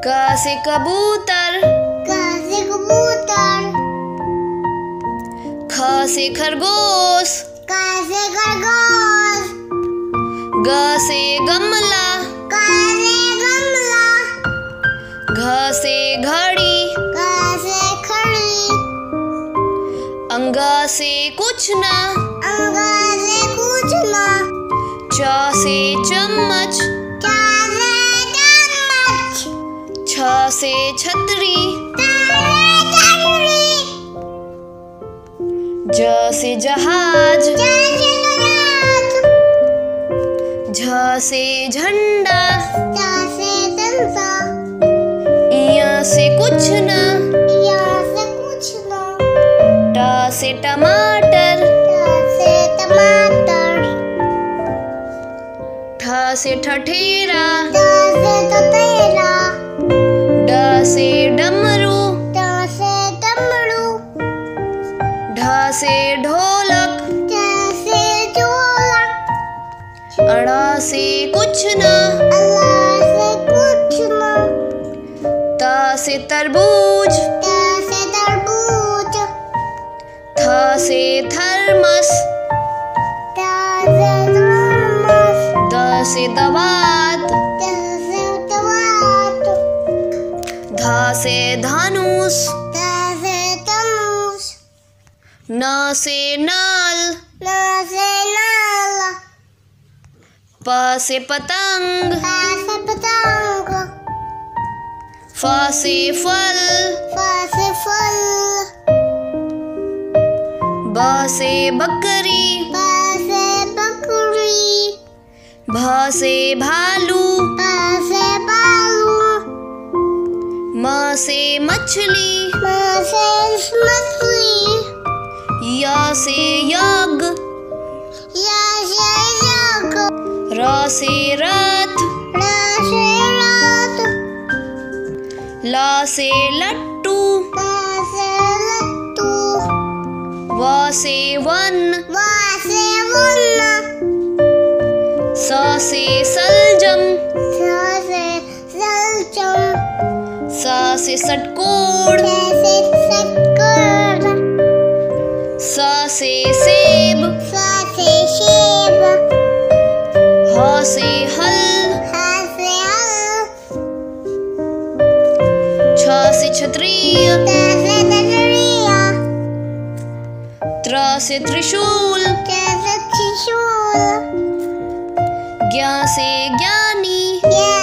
क से कबूतर, क से कबूतर। ख से खरगोश, क से खरगोश। ग से गमला, ग से गमला। घ से घड़ी, घ से घड़ी। अंग से कुछ न, अंग से कुछ न। च से चम्मच, च से चम्मच। छ से छतरी, ज से जहाज, झ से झंडा, इय से कुछ न, ट से टमाटर, ठ से ठठेरा, ड से डमरू, ढ से ढोलक, अड़ से कुछ न, त से तरबूज, थ से थर्मस, द से दवात, ध से धनुष, न से नल, प से पतंग, फ से फल, ब से बकरी, भ से भालू, म से मछली, य से यज्ञ, र से रथ, ल से लट्टू, व से वन, स से सलजम, स से षटकोण, स से सेब, ह से हल, छ से क्षत्रिय, त्र से त्रिशूल, ज्ञ से ज्ञानी,